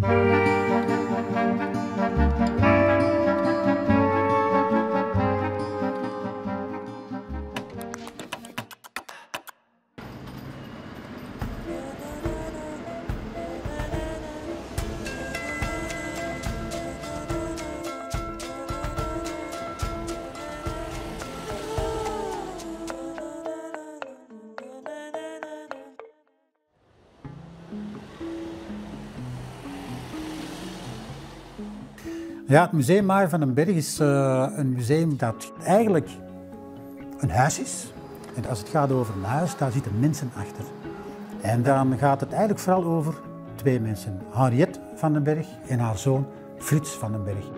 Ja, het Museum Maaier van den Berg is een museum dat eigenlijk een huis is. En als het gaat over een huis, daar zitten mensen achter. En dan gaat het eigenlijk vooral over twee mensen. Henriette van den Berg en haar zoon Frits van den Berg.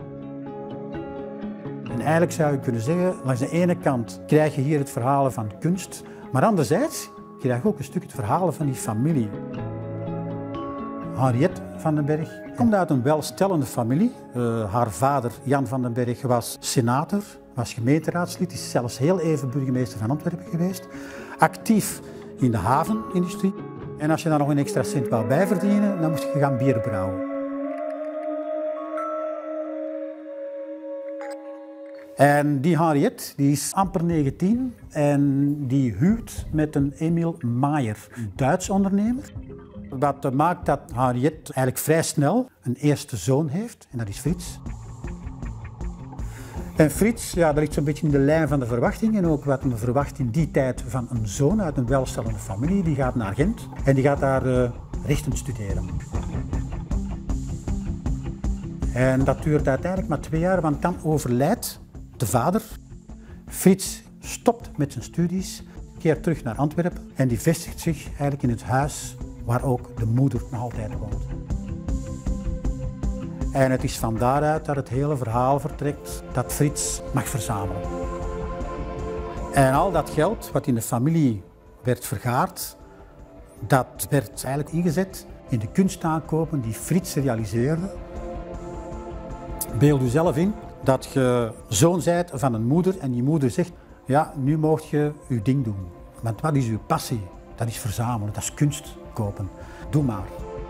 En eigenlijk zou je kunnen zeggen, langs de ene kant krijg je hier het verhaal van kunst, maar anderzijds krijg je ook een stuk het verhaal van die familie. Henriette van den Berg komt uit een welstellende familie. Haar vader Jan van den Berg was senator, was gemeenteraadslid, is zelfs heel even burgemeester van Antwerpen geweest. Actief in de havenindustrie. En als je daar nog een extra cent wou bijverdienen, dan moest je gaan bier brouwen. En die Henriette, die is amper 19 en die huwt met een Emil Maaier, een Duits ondernemer. Wat maakt dat Henriette eigenlijk vrij snel een eerste zoon heeft, en dat is Frits. En Frits, ja, dat ligt zo'n beetje in de lijn van de verwachting en ook wat men verwacht in die tijd van een zoon uit een welstellende familie. Die gaat naar Gent en die gaat daar rechten studeren. En dat duurt uiteindelijk maar 2 jaar, want dan overlijdt de vader. Frits stopt met zijn studies, keert terug naar Antwerpen en die vestigt zich eigenlijk in het huis waar ook de moeder nog altijd woont. En het is van daaruit dat het hele verhaal vertrekt dat Frits mag verzamelen. En al dat geld wat in de familie werd vergaard, dat werd eigenlijk ingezet in de kunstaankopen die Frits realiseerde. Beeld u zelf in dat je zoon bent van een moeder en die moeder zegt, ja, nu mag je je ding doen. Want wat is uw passie? Dat is verzamelen, dat is kunst kopen. Doe maar.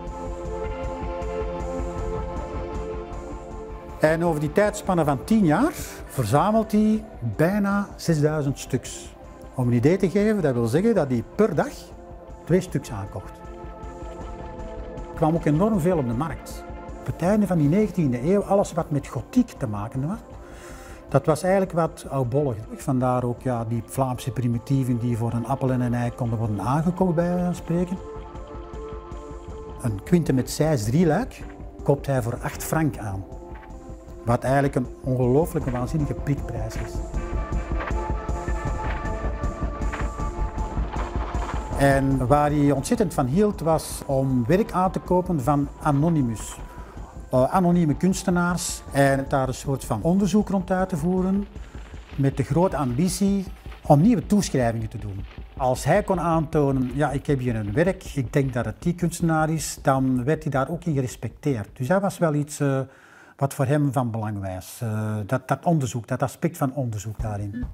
En over die tijdspanne van 10 jaar verzamelt hij bijna 6000 stuks. Om een idee te geven, dat wil zeggen dat hij per dag 2 stuks aankocht. Er kwam ook enorm veel op de markt. Op het einde van die 19e eeuw, alles wat met gotiek te maken had, dat was eigenlijk wat oudbollig. Vandaar ook ja, die Vlaamse primitieven die voor een appel en een ei konden worden aangekocht, bij wijze van spreken. Een quinte met Sijs 3-luik koopt hij voor 8 frank aan. Wat eigenlijk een ongelooflijke, waanzinnige prikprijs is. En waar hij ontzettend van hield was om werk aan te kopen van Anonymous. Anonieme kunstenaars en daar een soort van onderzoek rond uit te voeren met de grote ambitie om nieuwe toeschrijvingen te doen. Als hij kon aantonen, ja, ik heb hier een werk, ik denk dat het die kunstenaar is, dan werd hij daar ook in gerespecteerd. Dus dat was wel iets wat voor hem van belang was. Dat onderzoek, dat aspect van onderzoek daarin.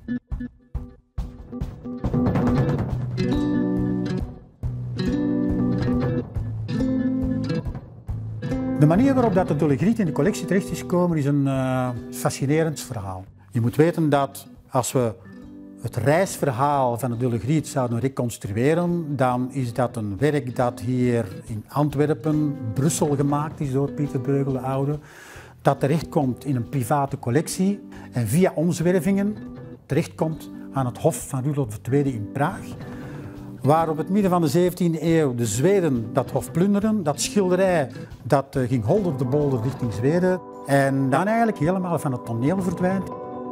De manier waarop dat de Dolegriet in de collectie terecht is gekomen is een fascinerend verhaal. Je moet weten dat als we het reisverhaal van de Dolegriet zouden reconstrueren, dan is dat een werk dat hier in Antwerpen, Brussel gemaakt is door Pieter Bruegel de Oude, dat terechtkomt in een private collectie en via omzwervingen terechtkomt aan het hof van Rudolf II in Praag. Waar op het midden van de 17e eeuw de Zweden dat hof plunderen, dat schilderij dat ging holder de bolder richting Zweden en dan eigenlijk helemaal van het toneel verdwijnt.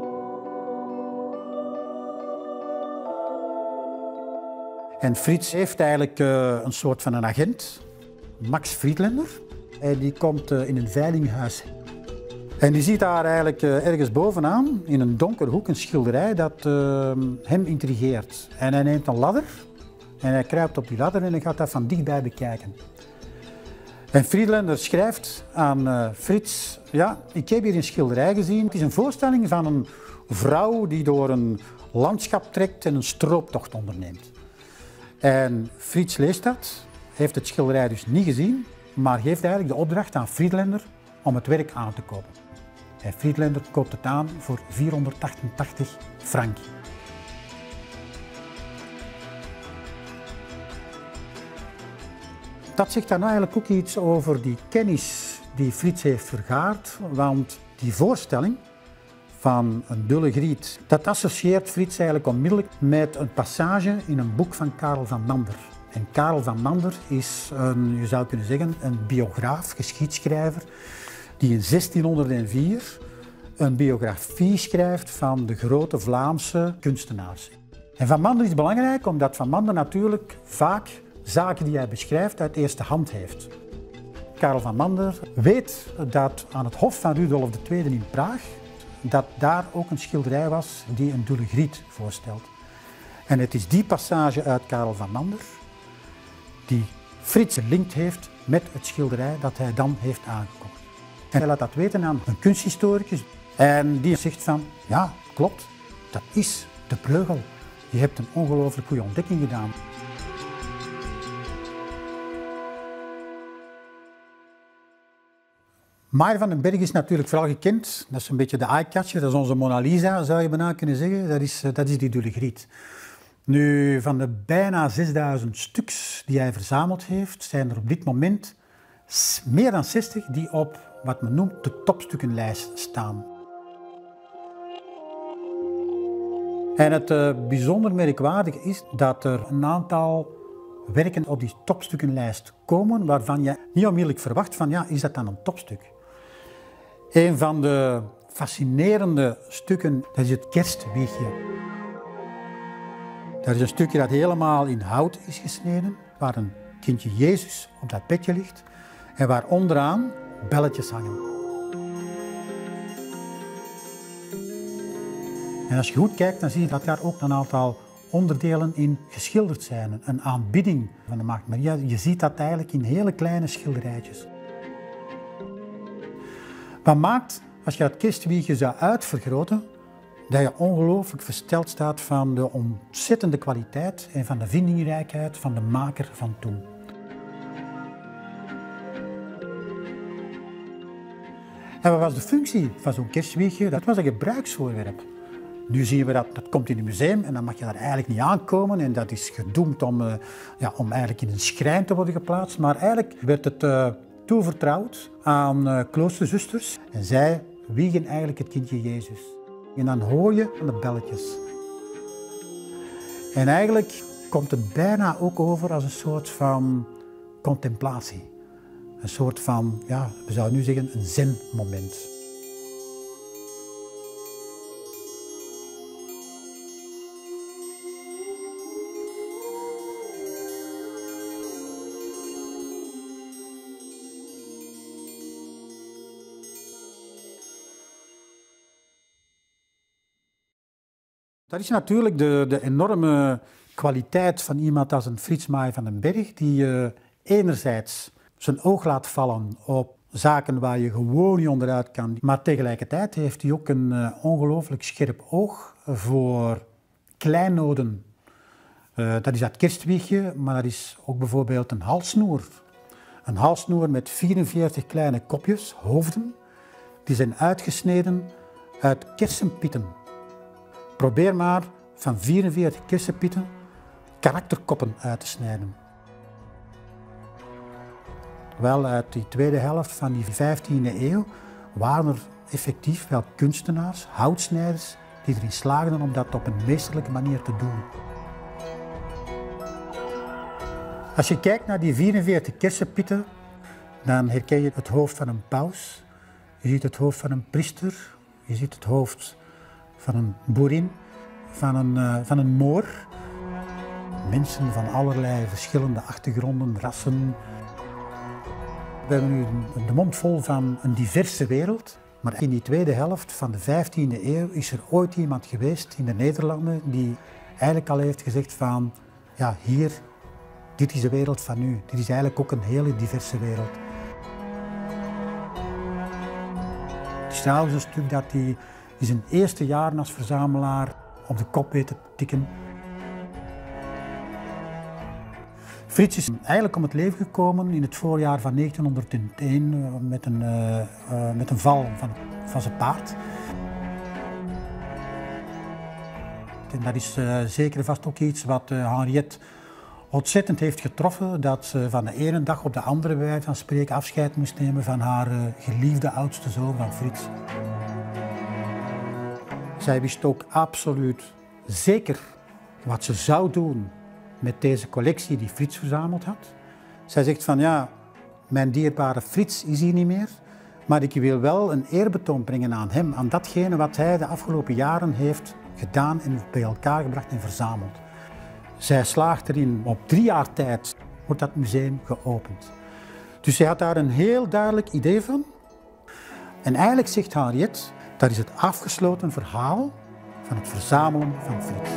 En Frits heeft eigenlijk een soort van een agent, Max Friedlander. En die komt in een veilinghuis. En die ziet daar eigenlijk ergens bovenaan, in een donkere hoek, een schilderij dat hem intrigeert. En hij neemt een ladder en hij kruipt op die ladder en hij gaat dat van dichtbij bekijken. En Friedlander schrijft aan Frits, ja, ik heb hier een schilderij gezien. Het is een voorstelling van een vrouw die door een landschap trekt en een strooptocht onderneemt. En Frits leest dat, heeft het schilderij dus niet gezien maar geeft eigenlijk de opdracht aan Friedlaender om het werk aan te kopen. En Friedlaender koopt het aan voor 488 frank. Dat zegt dan eigenlijk ook iets over die kennis die Frits heeft vergaard, want die voorstelling van een dulle griet, dat associeert Frits eigenlijk onmiddellijk met een passage in een boek van Karel van Mander. En Karel van Mander is je zou kunnen zeggen, een biograaf, geschiedschrijver, die in 1604 een biografie schrijft van de grote Vlaamse kunstenaars. En Van Mander is belangrijk omdat Van Mander natuurlijk vaak zaken die hij beschrijft uit eerste hand heeft. Karel van Mander weet dat aan het hof van Rudolf II in Praag, dat daar ook een schilderij was die een dulle griet voorstelt. En het is die passage uit Karel van Mander die Frits gelinkt heeft met het schilderij dat hij dan heeft aangekocht. En hij laat dat weten aan een kunsthistoricus en die zegt van, ja, klopt, dat is de Breugel. Je hebt een ongelooflijk goede ontdekking gedaan. Maier van den Berg is natuurlijk vooral gekend. Dat is een beetje de eye-catcher, dat is onze Mona Lisa, zou je bijna kunnen zeggen. Dat is die dulle griet. Nu, van de bijna 6000 stuks die hij verzameld heeft, zijn er op dit moment meer dan 60 die op wat men noemt de topstukkenlijst staan. En het bijzonder merkwaardige is dat er een aantal werken op die topstukkenlijst komen waarvan je niet onmiddellijk verwacht van, ja, is dat dan een topstuk? Een van de fascinerende stukken, dat is het kerstwiegje. Dat is een stukje dat helemaal in hout is gesneden, waar een kindje Jezus op dat bedje ligt en waar onderaan belletjes hangen. En als je goed kijkt, dan zie je dat daar ook een aantal onderdelen in geschilderd zijn. Een aanbidding van de Maagd Maria. Je ziet dat eigenlijk in hele kleine schilderijtjes. Wat maakt, als je het kerstwiegje zou uitvergroten, dat je ongelooflijk versteld staat van de ontzettende kwaliteit en van de vindingrijkheid van de maker van toen. En wat was de functie van zo'n kerstwiegje? Dat was een gebruiksvoorwerp. Nu zien we dat komt in een museum en dan mag je daar eigenlijk niet aankomen en dat is gedoemd om eigenlijk in een schrijn te worden geplaatst. Maar eigenlijk werd het toevertrouwd aan kloosterzusters en zij wiegen eigenlijk het kindje Jezus. En dan hoor je de belletjes. En eigenlijk komt het bijna ook over als een soort van contemplatie. Een soort van, ja, we zouden nu zeggen, een zen-moment. Dat is natuurlijk de enorme kwaliteit van iemand als een Frits Maier van den Berg, die enerzijds zijn oog laat vallen op zaken waar je gewoon niet onderuit kan, maar tegelijkertijd heeft hij ook een ongelooflijk scherp oog voor kleinoden. Dat is dat kerstwiegje, maar dat is ook bijvoorbeeld een halssnoer. Een halssnoer met 44 kleine kopjes, hoofden, die zijn uitgesneden uit kersenpieten. Probeer maar van 44 kersenpieten karakterkoppen uit te snijden. Wel, uit die tweede helft van die 15e eeuw waren er effectief wel kunstenaars, houtsnijders, die erin slaagden om dat op een meesterlijke manier te doen. Als je kijkt naar die 44 kersenpieten, dan herken je het hoofd van een paus, je ziet het hoofd van een priester, je ziet het hoofd van een boerin, van een moor. Mensen van allerlei verschillende achtergronden, rassen. We hebben nu de mond vol van een diverse wereld. Maar in die tweede helft van de 15e eeuw is er ooit iemand geweest in de Nederlanden die eigenlijk al heeft gezegd van, ja, hier, dit is de wereld van nu. Dit is eigenlijk ook een hele diverse wereld. Het is trouwens een stuk dat hij in zijn eerste jaren als verzamelaar op de kop weet te tikken. Frits is eigenlijk om het leven gekomen in het voorjaar van 1901 met een val van zijn paard. En dat is zeker en vast ook iets wat Henriette ontzettend heeft getroffen, dat ze van de ene dag op de andere bij wijze van spreken afscheid moest nemen van haar geliefde oudste zoon van Frits. Zij wist ook absoluut zeker wat ze zou doen met deze collectie die Frits verzameld had. Zij zegt van ja, mijn dierbare Frits is hier niet meer, maar ik wil wel een eerbetoon brengen aan hem, aan datgene wat hij de afgelopen jaren heeft gedaan en bij elkaar gebracht en verzameld. Zij slaagt erin, op 3 jaar tijd wordt dat museum geopend. Dus zij had daar een heel duidelijk idee van. En eigenlijk zegt Henriette, dat is het afgesloten verhaal van het verzamelen van Frits.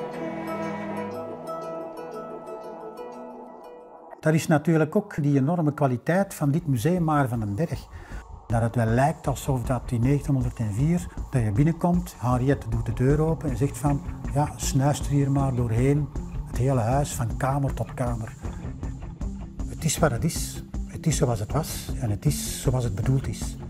Dat is natuurlijk ook die enorme kwaliteit van dit museum Maar van den Berg. Dat het wel lijkt alsof dat in 1904, dat je binnenkomt, Henriette doet de deur open en zegt van, ja, snuister hier maar doorheen het hele huis, van kamer tot kamer. Het is wat het is zoals het was en het is zoals het bedoeld is.